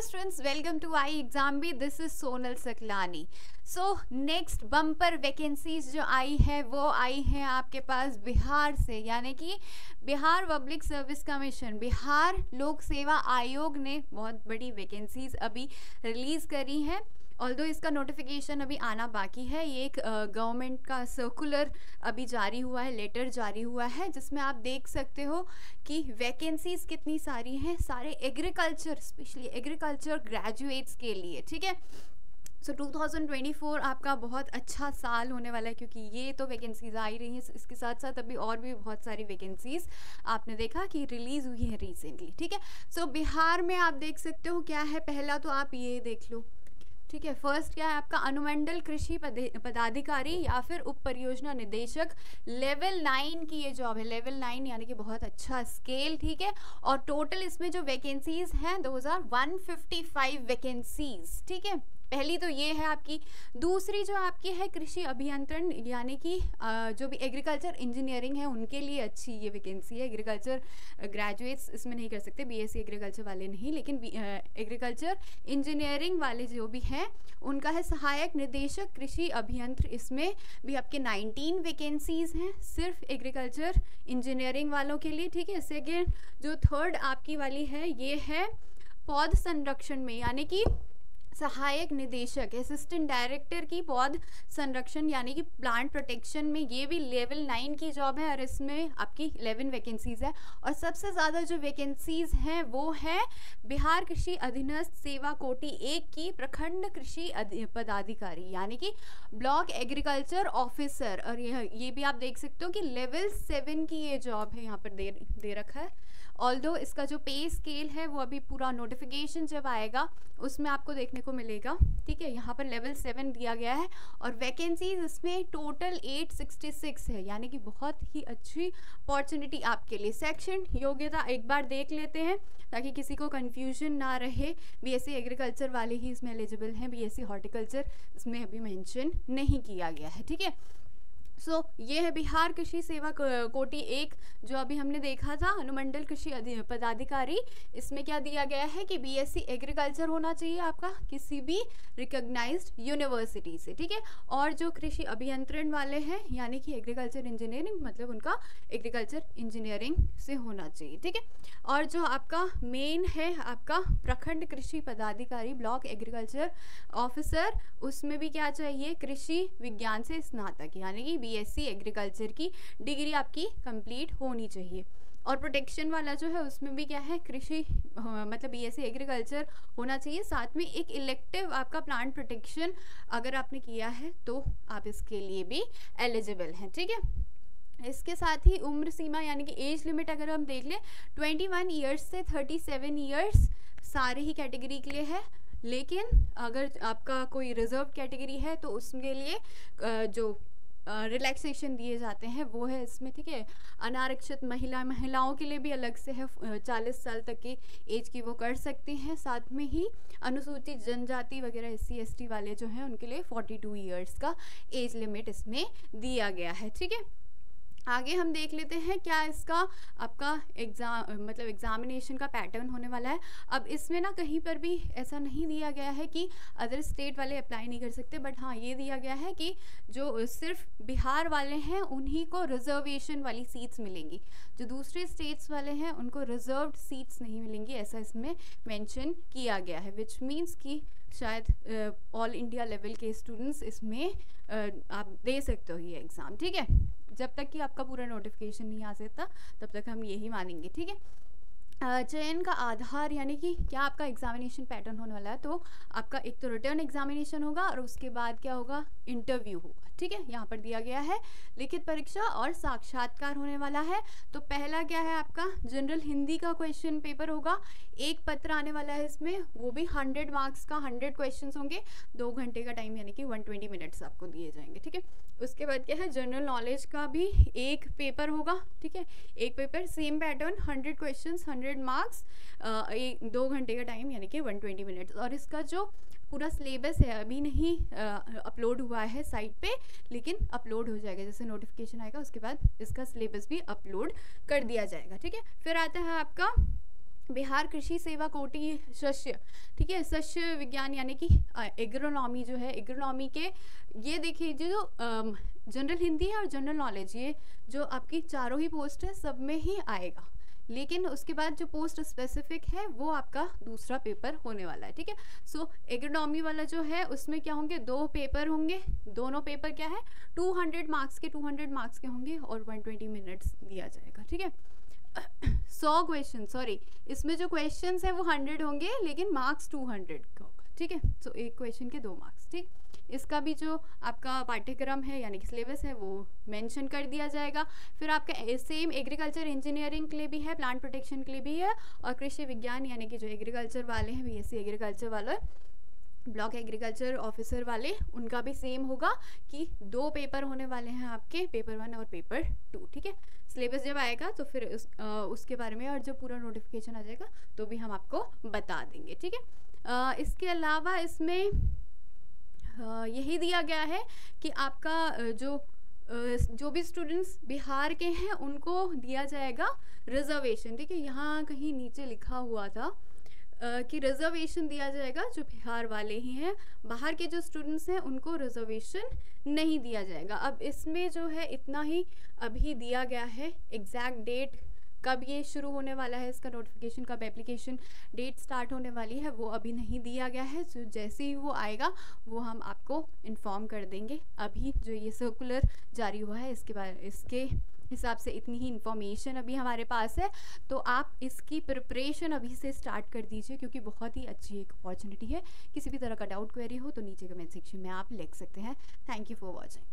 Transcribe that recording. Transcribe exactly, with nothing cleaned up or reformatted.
students, welcome to I exam भी. This is Sonal Saklani. So next bumper vacancies जो आई है वो आई है आपके पास बिहार से, यानी कि Bihar public service commission, Bihar लोक सेवा आयोग ने बहुत बड़ी वैकेंसीज अभी रिलीज़ करी हैं. ऑल्दो इसका नोटिफिकेशन अभी आना बाकी है. ये एक गवर्नमेंट uh, का सर्कुलर अभी जारी हुआ है, लेटर जारी हुआ है, जिसमें आप देख सकते हो कि वैकेंसीज कितनी सारी हैं, सारे एग्रीकल्चर, स्पेशली एग्रीकल्चर ग्रेजुएट्स के लिए. ठीक है, so two thousand twenty four आपका बहुत अच्छा साल होने वाला है, क्योंकि ये तो वैकेंसीज आ ही रही हैं. इसके साथ साथ अभी और भी बहुत सारी वैकेंसीज आपने देखा कि रिलीज़ हुई है रिसेंटली. ठीक है, सो बिहार में आप देख सकते हो क्या है. पहला तो आप ये देख लो. ठीक है, फर्स्ट क्या है आपका अनुमंडल कृषि पदाधिकारी या फिर उप परियोजना निदेशक, लेवल नाइन की ये जॉब है. लेवल नाइन यानी कि बहुत अच्छा स्केल. ठीक है, और टोटल इसमें जो वैकेंसीज हैं those are one fifty five vacancies. ठीक है, पहली तो ये है आपकी. दूसरी जो आपकी है कृषि अभियंत्रण, यानी कि जो भी एग्रीकल्चर इंजीनियरिंग है उनके लिए अच्छी ये वैकेंसी है. एग्रीकल्चर ग्रेजुएट्स इसमें नहीं कर सकते, बीएससी एग्रीकल्चर वाले नहीं, लेकिन एग्रीकल्चर इंजीनियरिंग वाले जो भी हैं उनका है सहायक निदेशक कृषि अभियंत्र. इसमें भी आपके नाइनटीन वैकेंसीज हैं सिर्फ एग्रीकल्चर इंजीनियरिंग वालों के लिए. ठीक है, सेकेंड जो थर्ड आपकी वाली है ये है पौध संरक्षण में, यानी कि सहायक निदेशक, असिस्टेंट डायरेक्टर की पौध संरक्षण यानी कि प्लांट प्रोटेक्शन में. ये भी लेवल नाइन की जॉब है और इसमें आपकी इलेवन वैकेंसीज है. और सबसे ज़्यादा जो वैकेंसीज हैं वो है बिहार कृषि अधीनस्थ सेवा कोटि एक की प्रखंड कृषि पदाधिकारी, यानी कि ब्लॉक एग्रीकल्चर ऑफिसर. और ये ये भी आप देख सकते हो कि लेवल सेवन की ये जॉब है, यहाँ पर दे दे रखा है. ऑल्दो इसका जो पे स्केल है वो अभी पूरा नोटिफिकेशन जब आएगा उसमें आपको देखने को मिलेगा. ठीक है, यहाँ पर लेवल सेवन दिया गया है और वैकेंसीज इसमें टोटल एट सिक्सटी सिक्स है, यानी कि बहुत ही अच्छी अपॉर्चुनिटी आपके लिए. सेक्शन योग्यता एक बार देख लेते हैं ताकि किसी को कन्फ्यूजन ना रहे. बीएससी एग्रीकल्चर वाले ही इसमें एलिजिबल हैं, बीएससी हॉर्टिकल्चर इसमें अभी मेंशन नहीं किया गया है. ठीक है, सो so, ये है बिहार कृषि सेवा कोटि एक जो अभी हमने देखा था, अनुमंडल कृषि पदाधिकारी. इसमें क्या दिया गया है कि बीएससी एग्रीकल्चर होना चाहिए आपका किसी भी रिकॉग्नाइज्ड यूनिवर्सिटी से. ठीक है, और जो कृषि अभियंत्रण वाले हैं यानी कि एग्रीकल्चर इंजीनियरिंग, मतलब उनका एग्रीकल्चर इंजीनियरिंग से होना चाहिए. ठीक है, और जो आपका मेन है आपका प्रखंड कृषि पदाधिकारी, ब्लॉक एग्रीकल्चर ऑफिसर, उसमें भी क्या चाहिए, कृषि विज्ञान से स्नातक यानी कि बीएससी एग्रीकल्चर की डिग्री आपकी कंप्लीट होनी चाहिए. और प्रोटेक्शन वाला जो है उसमें भी क्या है, कृषि मतलब बीएससी एग्रीकल्चर होना चाहिए. साथ में एक इलेक्टिव आपका प्लांट प्रोटेक्शन अगर आपने किया है तो आप इसके लिए भी एलिजिबल हैं. ठीक है, इसके साथ ही उम्र सीमा यानी कि एज लिमिट अगर हम देख लें ट्वेंटी वन ईयर्स से थर्टी सेवन ईयर्स सारे ही कैटेगरी के लिए है. लेकिन अगर आपका कोई रिजर्व कैटेगरी है तो उसके लिए जो रिलैक्सेशन uh, दिए जाते हैं वो है इसमें. ठीक है, अनारक्षित महिला महिलाओं के लिए भी अलग से है, चालीस साल तक की एज की वो कर सकती हैं. साथ में ही अनुसूचित जनजाति वगैरह एस सी एस टी वाले जो हैं उनके लिए फोर्टी टू ईयर्स का एज लिमिट इसमें दिया गया है. ठीक है, आगे हम देख लेते हैं क्या इसका आपका एग्ज़ाम मतलब एग्जामिनेशन का पैटर्न होने वाला है. अब इसमें ना कहीं पर भी ऐसा नहीं दिया गया है कि अदर स्टेट वाले अप्लाई नहीं कर सकते, बट हाँ ये दिया गया है कि जो सिर्फ बिहार वाले हैं उन्हीं को रिजर्वेशन वाली सीट्स मिलेंगी, जो दूसरे स्टेट्स वाले हैं उनको रिजर्व्ड सीट्स नहीं मिलेंगी, ऐसा इसमें मेंशन किया गया है. विच मीन्स कि शायद ऑल इंडिया लेवल के स्टूडेंट्स इसमें uh, आप दे सकते हो ये एग्ज़ाम. ठीक है, जब तक कि आपका पूरा नोटिफिकेशन नहीं आ सकता तब तक हम यही मानेंगे. ठीक है, चयन का आधार यानी कि क्या आपका एग्जामिनेशन पैटर्न होने वाला है, तो आपका एक तो रिटर्न एग्जामिनेशन होगा और उसके बाद क्या होगा, इंटरव्यू होगा. ठीक है, यहाँ पर दिया गया है लिखित परीक्षा और साक्षात्कार होने वाला है. तो पहला क्या है आपका जनरल हिंदी का क्वेश्चन पेपर होगा, एक पत्र आने वाला है इसमें, वो भी हंड्रेड मार्क्स का, हंड्रेड क्वेश्चंस होंगे, दो घंटे का टाइम यानी कि वन ट्वेंटी मिनट्स आपको दिए जाएंगे. ठीक है, उसके बाद क्या है जनरल नॉलेज का भी एक पेपर होगा. ठीक है, एक paper same pattern, hundred questions, hundred marks, एक दो घंटे का टाइम यानी कि वन ट्वेंटी मिनट्स. और इसका जो पूरा सिलेबस है अभी नहीं अपलोड हुआ है साइट पे, लेकिन अपलोड हो जाएगा, जैसे नोटिफिकेशन आएगा उसके बाद इसका सिलेबस भी अपलोड कर दिया जाएगा. ठीक है, फिर आता है आपका बिहार कृषि सेवा कोटि शस्य, ठीक है, शस्य विज्ञान यानी कि एग्रोनॉमी जो है, एग्रोनॉमी के ये देखिए जो जनरल हिंदी है और जनरल नॉलेज, ये जो आपकी चारों ही पोस्ट है सब में ही आएगा, लेकिन उसके बाद जो पोस्ट स्पेसिफिक है वो आपका दूसरा पेपर होने वाला है, ठीक है। सो एग्रोनॉमी वाला जो है उसमें क्या होंगे, दो पेपर होंगे, दोनों पेपर क्या है टू हंड्रेड मार्क्स के, टू हंड्रेड मार्क्स के होंगे और वन ट्वेंटी मिनट्स दिया जाएगा, ठीक है। सौ क्वेश्चन, सॉरी इसमें जो क्वेश्चंस है वो हंड्रेड होंगे लेकिन मार्क्स टू हंड्रेड का होगा, ठीक है। सो एक क्वेश्चन के दो मार्क्स, ठीक। इसका भी जो आपका पाठ्यक्रम है यानी कि सिलेबस है वो मेंशन कर दिया जाएगा। फिर आपका सेम एग्रीकल्चर इंजीनियरिंग के लिए भी है, प्लांट प्रोटेक्शन के लिए भी है, और कृषि विज्ञान यानी कि जो एग्रीकल्चर वाले हैं, बीएससी एग्रीकल्चर वाले, ब्लॉक एग्रीकल्चर ऑफिसर वाले, उनका भी सेम होगा कि दो पेपर होने वाले हैं आपके, पेपर वन और पेपर टू, ठीक है। सिलेबस जब आएगा तो फिर उस, आ, उसके बारे में और जब पूरा नोटिफिकेशन आ जाएगा तो भी हम आपको बता देंगे, ठीक है। इसके अलावा इसमें आ, यही दिया गया है कि आपका जो जो भी स्टूडेंट्स बिहार के हैं उनको दिया जाएगा रिजर्वेशन, ठीक है। यहाँ कहीं नीचे लिखा हुआ था Uh, कि रिजर्वेशन दिया जाएगा जो बिहार वाले ही हैं, बाहर के जो स्टूडेंट्स हैं उनको रिजर्वेशन नहीं दिया जाएगा। अब इसमें जो है इतना ही अभी दिया गया है, एग्जैक्ट डेट कब ये शुरू होने वाला है, इसका नोटिफिकेशन कब एप्लीकेशन डेट स्टार्ट होने वाली है वो अभी नहीं दिया गया है। जो जैसे ही वो आएगा वो हम आपको इन्फॉर्म कर देंगे। अभी जो ये सर्कुलर जारी हुआ है इसके बारे इसके हिसाब से इतनी ही इन्फॉर्मेशन अभी हमारे पास है, तो आप इसकी प्रिपरेशन अभी से स्टार्ट कर दीजिए क्योंकि बहुत ही अच्छी एक अपॉर्चुनिटी है। किसी भी तरह का डाउट क्वेरी हो तो नीचे कमेंट सेक्शन में आप लिख सकते हैं। Thank you for watching.